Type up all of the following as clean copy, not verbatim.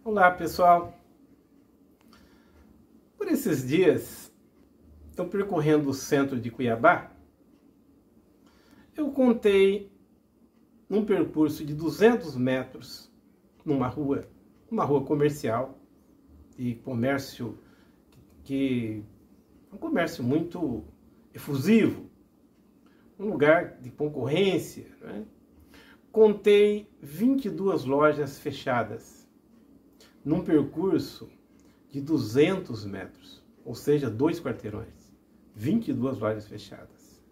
Olá, pessoal. Por esses dias, estou percorrendo o centro de Cuiabá. Eu contei num percurso de 200 metros numa rua, uma rua comercial e comércio um comércio muito efusivo, um lugar de concorrência, né? Contei 22 lojas fechadas num percurso de 200 metros, ou seja, 2 quarteirões, 22 lojas fechadas.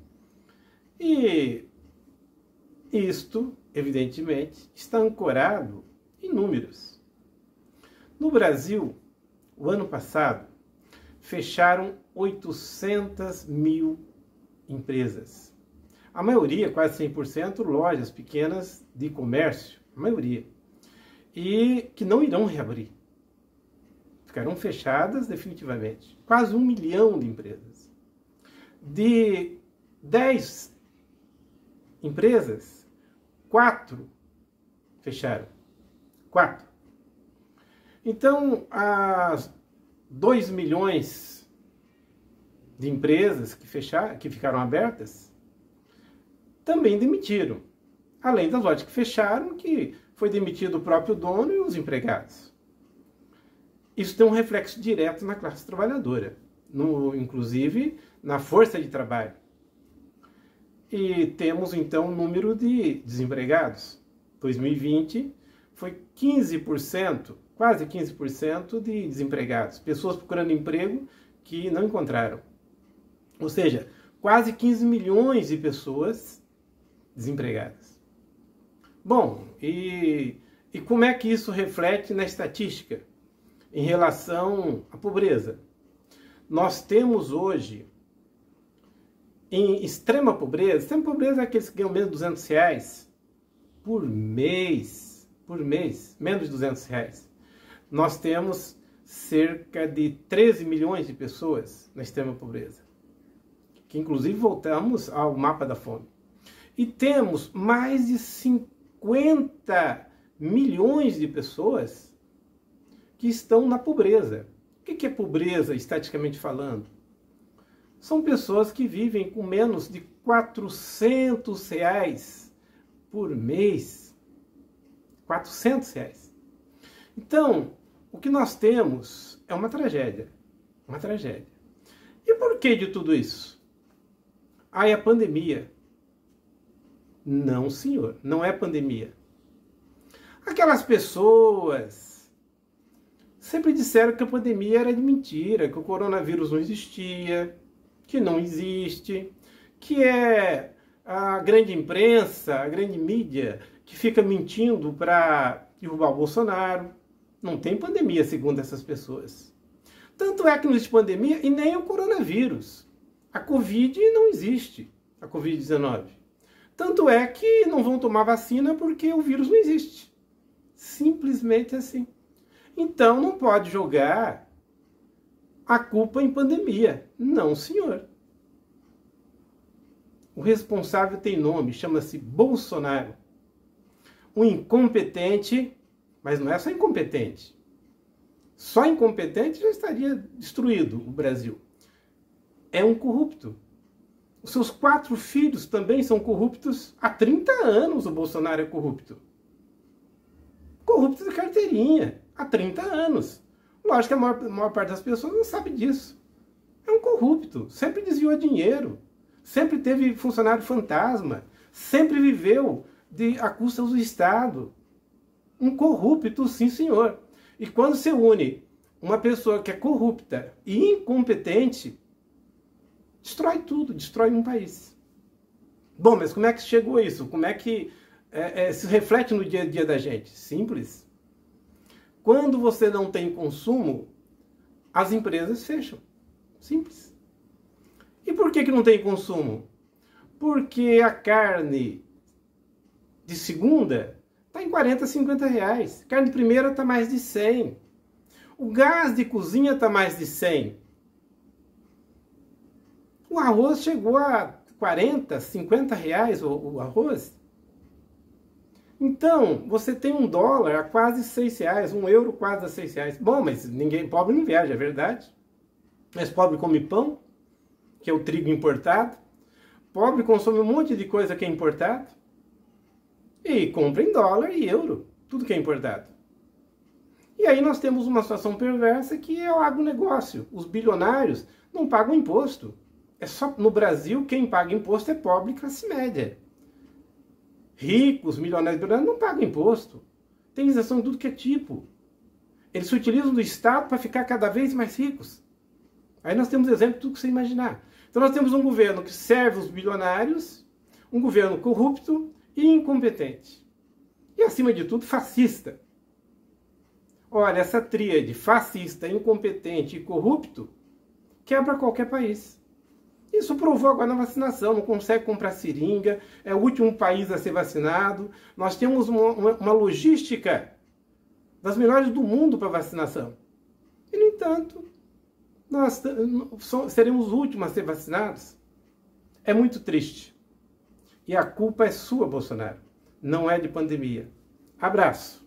E isto, evidentemente, está ancorado em números. No Brasil, o ano passado, fecharam 800 mil empresas. A maioria, quase 100%, lojas pequenas de comércio, a maioria. E que não irão reabrir. Ficarão fechadas definitivamente. Quase 1 milhão de empresas. De 10 empresas, 4 fecharam. 4. Então, as 2 milhões de empresas que ficaram abertas também demitiram. Além das lojas que fecharam, que foi demitido o próprio dono e os empregados. Isso tem um reflexo direto na classe trabalhadora, inclusive na força de trabalho. E temos então um número de desempregados. 2020 foi 15%, quase 15% de desempregados. Pessoas procurando emprego que não encontraram. Ou seja, quase 15 milhões de pessoas desempregadas. Bom, e como é que isso reflete na estatística em relação à pobreza? Nós temos hoje, em extrema pobreza é aqueles que ganham menos de R$200 por mês, menos de R$200. Nós temos cerca de 13 milhões de pessoas na extrema pobreza, que inclusive voltamos ao mapa da fome. E temos mais de 50 milhões de pessoas que estão na pobreza. O que é pobreza, estatisticamente falando? São pessoas que vivem com menos de R$400 por mês. R$400. Então, o que nós temos é uma tragédia. Uma tragédia. E por que de tudo isso? A pandemia. Não, senhor, não é pandemia. Aquelas pessoas sempre disseram que a pandemia era de mentira, que o coronavírus não existia, que não existe, que é a grande imprensa, a grande mídia, que fica mentindo para derrubar o Bolsonaro. Não tem pandemia, segundo essas pessoas. Tanto é que não existe pandemia e nem o coronavírus. A Covid não existe, a Covid-19. Tanto é que não vão tomar vacina porque o vírus não existe. Simplesmente assim. Então não pode jogar a culpa em pandemia. Não, senhor. O responsável tem nome, chama-se Bolsonaro. Um incompetente, mas não é só incompetente. Só incompetente já estaria destruído o Brasil. É um corrupto. Os seus 4 filhos também são corruptos. Há 30 anos o Bolsonaro é corrupto. Corrupto de carteirinha. Há 30 anos. Lógico que a maior parte das pessoas não sabe disso. É um corrupto. Sempre desviou dinheiro. Sempre teve funcionário fantasma. Sempre viveu à custa do Estado. Um corrupto, sim, senhor. E quando você une uma pessoa que é corrupta e incompetente, destrói tudo, destrói um país. Bom, mas como é que chegou a isso? Como é que se reflete no dia a dia da gente? Simples. Quando você não tem consumo, as empresas fecham. Simples. E por que não tem consumo? Porque a carne de segunda está em 40, 50 reais. Carne de primeira está mais de 100. O gás de cozinha está mais de 100. O arroz chegou a 40, 50 reais o arroz. Então, você tem um dólar a quase R$6, um euro quase a R$6. Bom, mas ninguém, pobre não viaja, é verdade. Mas pobre come pão, que é o trigo importado. Pobre consome um monte de coisa que é importado. E compra em dólar e euro, tudo que é importado. E aí nós temos uma situação perversa que é o agronegócio. Os bilionários não pagam imposto. É só no Brasil quem paga imposto é pobre e classe média. Ricos, milionários, bilionários não pagam imposto. Tem isenção de tudo que é tipo. Eles se utilizam do Estado para ficar cada vez mais ricos. Aí nós temos exemplo de tudo que você imaginar. Então nós temos um governo que serve os bilionários, um governo corrupto e incompetente. E acima de tudo, fascista. Olha, essa tríade fascista, incompetente e corrupto quebra qualquer país. Isso provou agora na vacinação, não consegue comprar seringa, é o último país a ser vacinado. Nós temos uma logística das melhores do mundo para vacinação. E, no entanto, nós seremos os últimos a ser vacinados. É muito triste. E a culpa é sua, Bolsonaro. Não é de pandemia. Abraço.